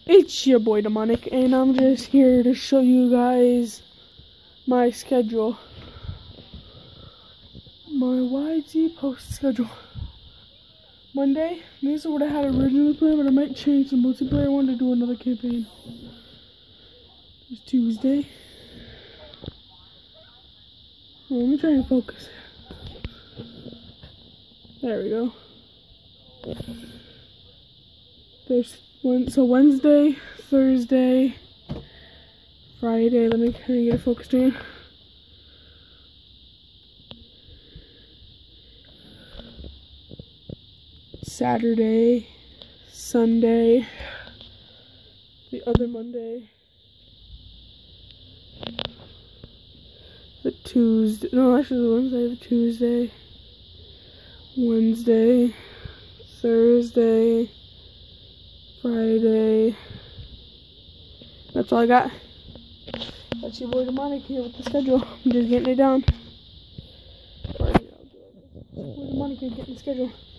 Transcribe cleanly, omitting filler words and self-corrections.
It's your boy Demonic, and I'm just here to show you guys my schedule. My YZ post schedule. Monday, this is what I had originally planned, but I might change the multiplayer one to do another campaign. It's Tuesday. Well, let me try and focus. There we go. There's one, so Wednesday, Thursday, Friday. Let me kind of get it focused in. Saturday, Sunday, the other Monday, the Tuesday, no, actually the Wednesday, the Tuesday, Wednesday, Thursday, Friday. That's all I got. That's your boy Demonic here with the schedule. I'm just getting it down. Boy Demonic here getting the schedule.